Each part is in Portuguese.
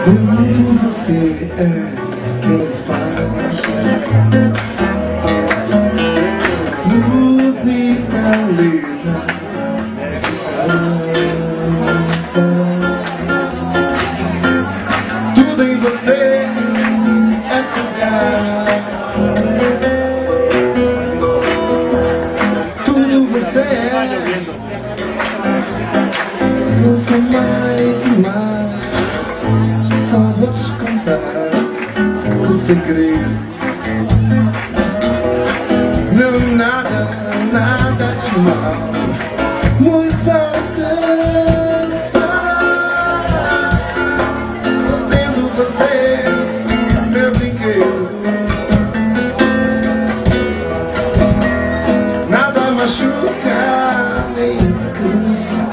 Quando você é quem faz música, letra, tudo em você é cuidar. Tudo você é. Eu sou mais e mais. Só vou te contar o segredo. Não, nada de mal nos alcança. Tendo você, meu brinquedo, nada machuca nem cansa.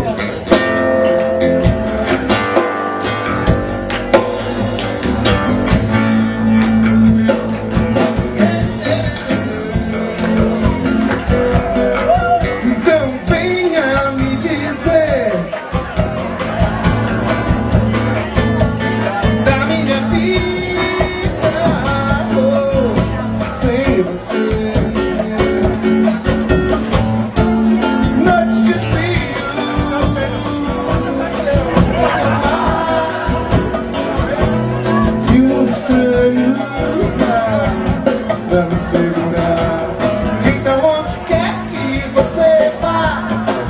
Pra me segurar. Então onde quer que você vá,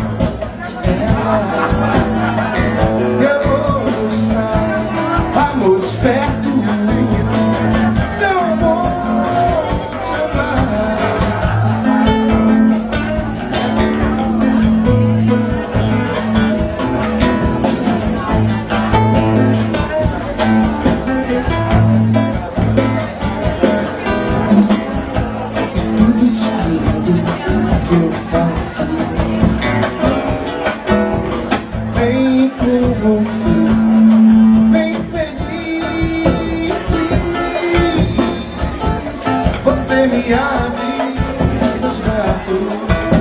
eu vou estar, amor, esperto. Não vou te amar. Eu faço bem com você, bem feliz. Você me abre os braços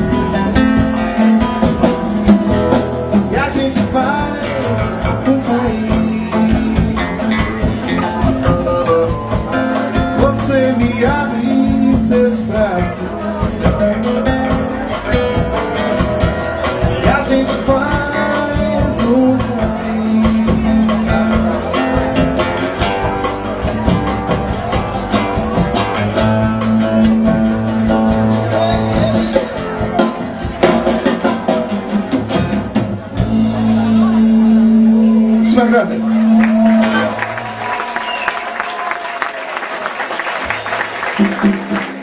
e a gente faz um país. Você me abre seus braços e a gente faz um país. Muchas gracias.